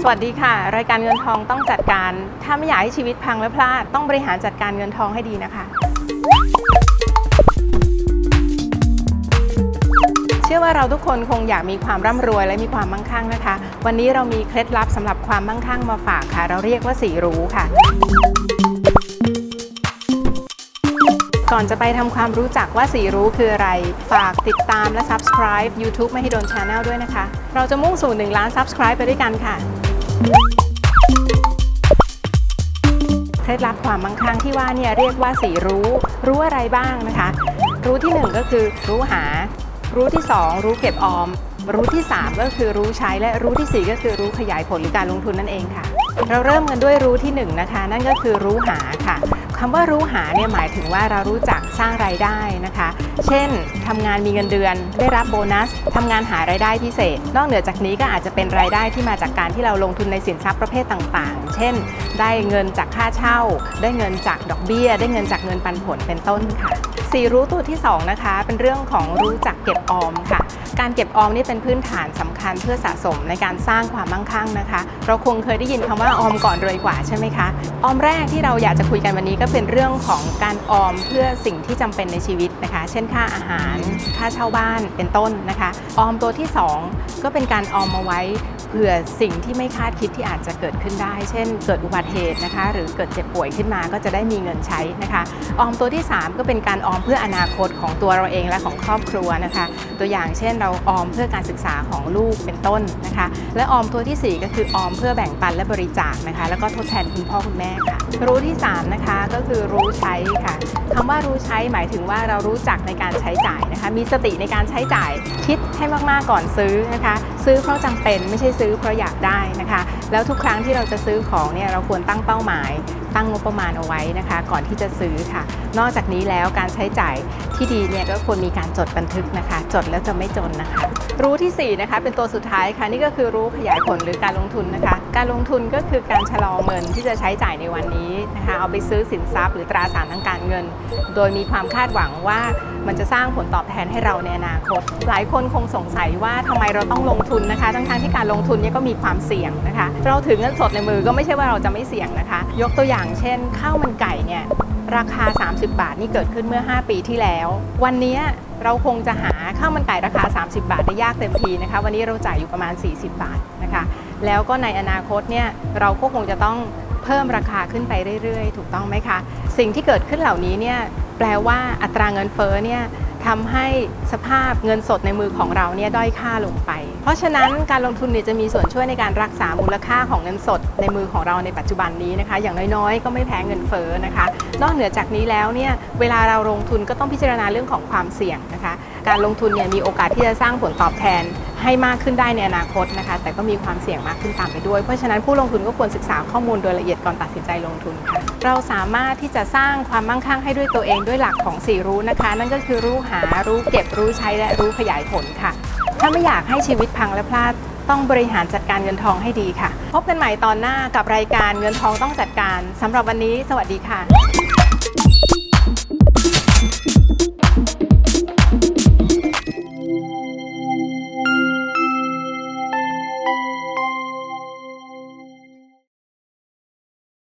สวัสดีค่ะรายการเงินทองต้องจัดการถ้าไม่อยากให้ชีวิตพังและพลาดต้องบริหารจัดการเงินทองให้ดีนะคะเชื่อว่าเราทุกคนคงอยากมีความร่ำรวยและมีความมั่งคั่งนะคะวันนี้เรามีเคล็ดลับสำหรับความมั่งคั่งมาฝากค่ะเราเรียกว่า4รู้ค่ะก่อนจะไปทำความรู้จักว่า4รู้คืออะไรฝากติดตามและ Subscribe YouTube Mahidol Channel ด้วยนะคะเราจะมุ่งสู่1 ล้าน Subscribe ไปด้วยกันค่ะเคล็ดลับความมั่งคั่งที่ว่าเนี่ยเรียกว่า4รู้อะไรบ้างนะคะรู้ที่1ก็คือรู้หารู้ที่2รู้เก็บออมรู้ที่3ก็คือรู้ใช้และรู้ที่4ก็คือรู้ขยายผลหรือการลงทุนนั่นเองค่ะเราเริ่มกันด้วยรู้ที่1นะคะนั่นก็คือรู้หาค่ะคำว่ารู้หาเนี่ยหมายถึงว่าเรารู้จักสร้างรายได้นะคะเช่นทำงานมีเงินเดือนได้รับโบนัสทำงานหารายได้พิเศษนอกเหนือจากนี้ก็อาจจะเป็นรายได้ที่มาจากการที่เราลงทุนในสินทรัพย์ประเภทต่างๆเช่นได้เงินจากค่าเช่าได้เงินจากดอกเบี้ยได้เงินจากเงินปันผลเป็นต้นค่ะ4รู้ตัวที่2นะคะเป็นเรื่องของรู้จักเก็บออมค่ะการเก็บออมนี่เป็นพื้นฐานสำคัญเพื่อสะสมในการสร้างความมั่งคั่งนะคะเราคงเคยได้ยินคำว่าออมก่อนรวยกว่าใช่ไหมคะออมแรกที่เราอยากจะคุยกันวันนี้ก็เป็นเรื่องของการออมเพื่อสิ่งที่จำเป็นในชีวิตนะคะเช่นค่าอาหารค่าเช่าบ้านเป็นต้นนะคะออมตัวที่2ก็เป็นการออมมาไว้เผื่อสิ่งที่ไม่คาดคิดที่อาจจะเกิดขึ้นได้เช่นเกิดอุบัติเหตุนะคะหรือเกิดเจ็บป่วยขึ้นมาก็จะได้มีเงินใช้นะคะออมตัวที่3ก็เป็นการออมเพื่ออนาคตของตัวเราเองและของครอบครัวนะคะตัวอย่างเช่นเราออมเพื่อการศึกษาของลูกเป็นต้นนะคะและออมตัวที่4ก็คือออมเพื่อแบ่งปันและบริจาคนะคะแล้วก็ทดแทนคุณพ่อคุณแม่ค่ะรู้ที่3นะคะก็คือรู้ใช้ค่ะคำว่ารู้ใช้หมายถึงว่าเรารู้จักในการใช้จ่ายนะคะมีสติในการใช้จ่ายคิดให้มากๆก่อนซื้อนะคะซื้อเพราะจำเป็นไม่ใช่ซื้อเพราะอยากได้นะคะแล้วทุกครั้งที่เราจะซื้อของเนี่ยเราควรตั้งเป้าหมายตั้งงบประมาณเอาไว้นะคะก่อนที่จะซื้อค่ะนอกจากนี้แล้วการใช้จ่ายที่ดีเนี่ยก็ควรมีการจดบันทึกนะคะจดแล้วจะไม่จนนะคะรู้ที่4นะคะเป็นตัวสุดท้ายค่ะนี่ก็คือรู้ขยายผลหรือการลงทุนนะคะการลงทุนก็คือการชะลอเงินที่จะใช้จ่ายในวันนี้นะคะเอาไปซื้อสินทรัพย์หรือตราสารทางการเงินโดยมีความคาดหวังว่ามันจะสร้างผลตอบแทนให้เราในอนาคตหลายคนคงสงสัยว่าทำไมเราต้องลงทุนนะคะทั้งที่การลงทุนเนี่ยก็มีความเสี่ยงนะคะเราถือเงินสดในมือก็ไม่ใช่ว่าเราจะไม่เสี่ยงนะคะยกตัวอย่างเช่นข้าวมันไก่เนี่ยราคา30 บาทนี่เกิดขึ้นเมื่อ5 ปีที่แล้ววันนี้เราคงจะหาข้าวมันไก่ราคา30 บาทได้ยากเต็มทีนะคะวันนี้เราจ่ายอยู่ประมาณ40 บาทนะคะแล้วก็ในอนาคตเนี่ยเราก็คงจะต้องเพิ่มราคาขึ้นไปเรื่อยๆถูกต้องไหมคะสิ่งที่เกิดขึ้นเหล่านี้เนี่ยแปลว่าอัตราเงินเฟ้อเนี่ยทำให้สภาพเงินสดในมือของเราเนี่ยด้อยค่าลงไปเพราะฉะนั้นการลงทุนเนี่ยจะมีส่วนช่วยในการรักษามูลค่าของเงินสดในมือของเราในปัจจุบันนี้นะคะอย่างน้อยๆก็ไม่แพ้เงินเฟ้อนะคะนอกเหนือจากนี้แล้วเนี่ยเวลาเราลงทุนก็ต้องพิจารณาเรื่องของความเสี่ยงนะคะการลงทุนเนี่ยมีโอกาสที่จะสร้างผลตอบแทนให้มากขึ้นได้ในอนาคตนะคะแต่ก็มีความเสี่ยงมากขึ้นตามไปด้วยเพราะฉะนั้นผู้ลงทุนก็ควรศึกษาข้อมูลโดยละเอียดก่อนตัดสินใจลงทุนค่ะเราสามารถที่จะสร้างความมั่งคั่งให้ด้วยตัวเองด้วยหลักของ4รู้นะคะนั่นก็คือรู้หารู้เก็บรู้ใช้และรู้ขยายผลค่ะถ้าไม่อยากให้ชีวิตพังและพลาดต้องบริหารจัดการเงินทองให้ดีค่ะพบกันใหม่ตอนหน้ากับรายการเงินทองต้องจัดการสำหรับวันนี้สวัสดีค่ะ